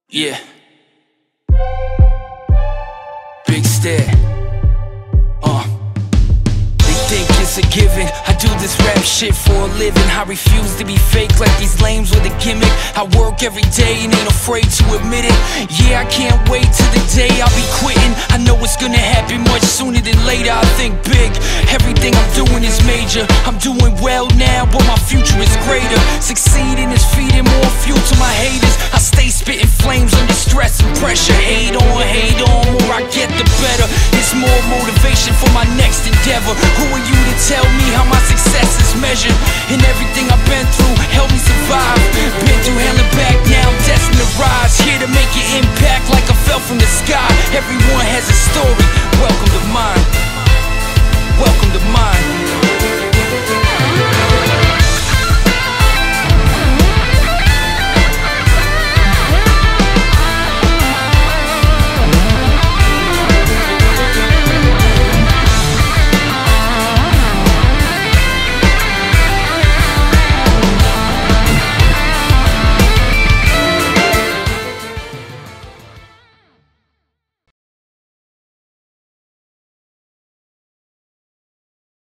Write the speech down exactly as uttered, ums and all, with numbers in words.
Yeah. Big stare. Uh. They think it's a given. I do this rap shit for a living. I refuse to be fake like these lames with a gimmick. I work every day and ain't afraid to admit it. Yeah, I can't wait till the day I'll be quitting. I know it's gonna happen much sooner than later. I think big. Everything I'm doing is major. I'm doing well now, but my future is greater. Succeeding is feeding more fuel to my haters. I stay spitting flames under stress and pressure. Hate on, hate on, more I get the better. It's more motivation for my next endeavor. Who are you to tell me how my success is measured? And everything I've been through helped me survive. Been through hell and back, now